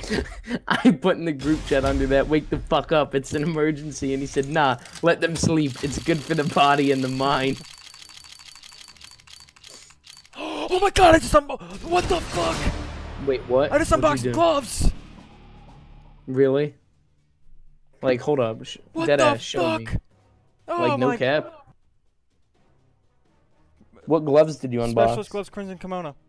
I put in the group chat under that, wake the fuck up, it's an emergency, and he said, nah, let them sleep, it's good for the body and the mind. Oh my god, I just what the fuck? Wait, what? I just unboxed gloves! Really? Like, hold up, What that the ass, show me. fuck? Oh Like, no my cap? What gloves did you unbox? Specialist gloves, Crimson Kimono.